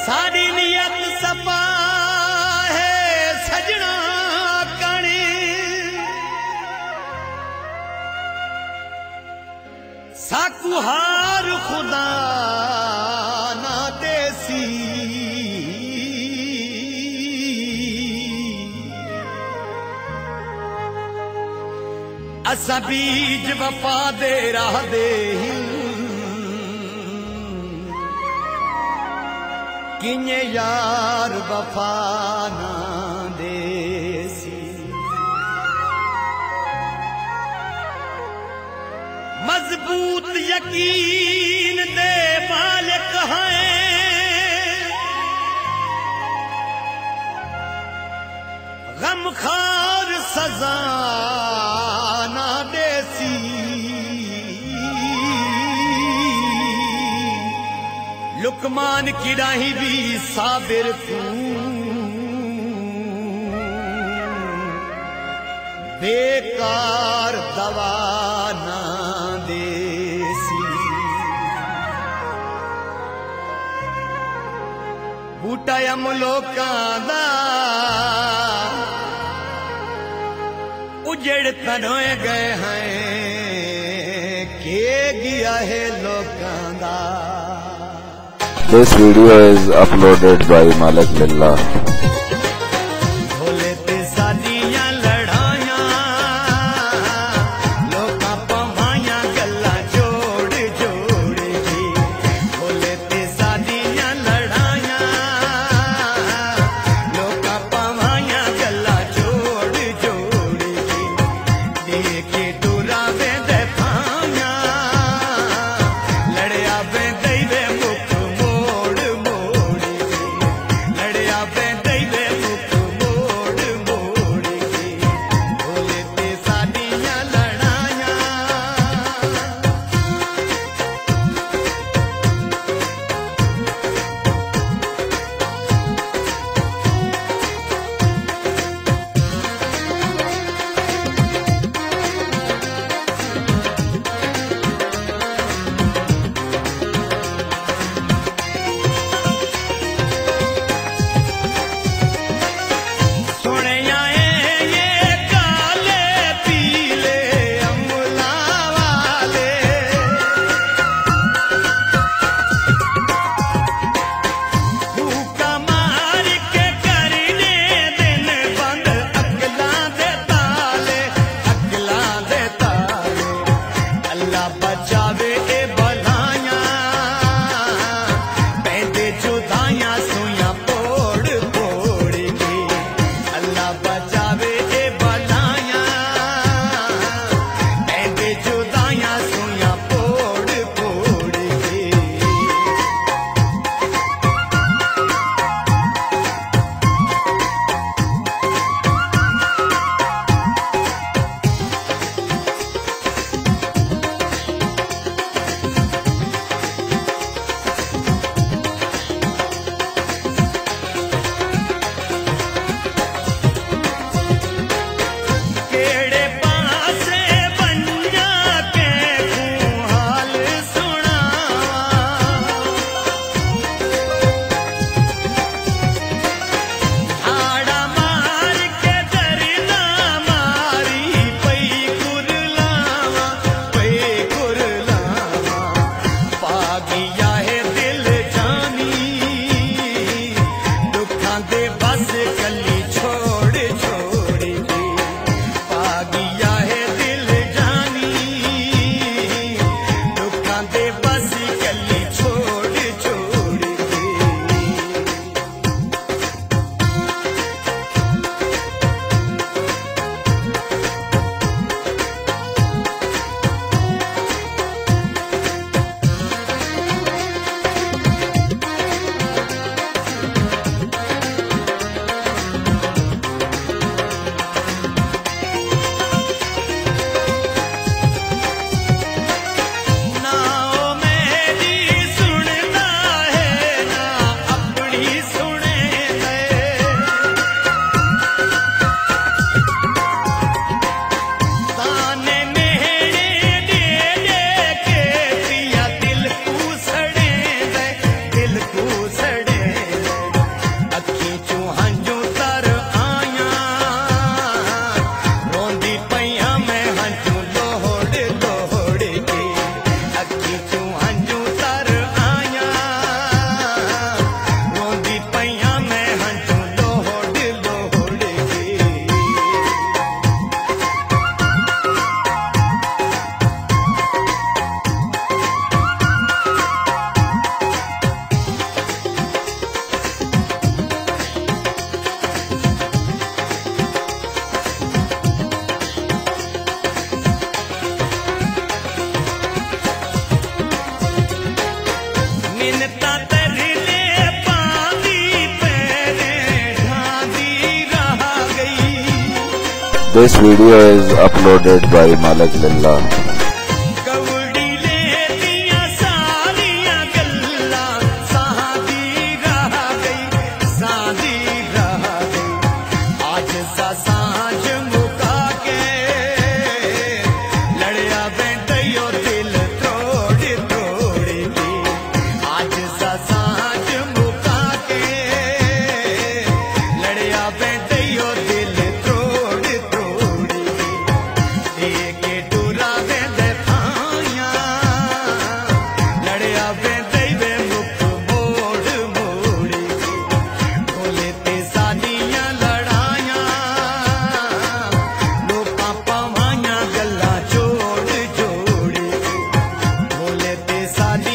सारी नियत सपा है सजना कणे साकुहार खुदा ना देसी असा बीज वफा दे राह दे किने यार वफा ना देसी मजबूत यकीन दे मालिक हैं गमखार सजा ना देसी लुकमान की राही भी साबिर बेकार दवा ना देसी बूटा यम लोकां दा उजड़ तनोए गए हैं के गया है लोकां दा। This video is uploaded by Malik Lillah. Baby This video is uploaded by Malik Lillah. कवड़ी ले दिया सारियां गल्ला सादी रह गई आज सा सांझ मुका के लड़या बैठयो दिल तोड़ तोड़ के आज सा सांझ मुका के लड़या बैठयो दिल तोड़ तोड़ के के टूरा वेंदे थाया लड़या वेंदे वे मुख मोड़ मोड़ बोले ते सानियां लड़ाया लोकां पावां गल्लां जोड़ जोड़ बोले ते सानी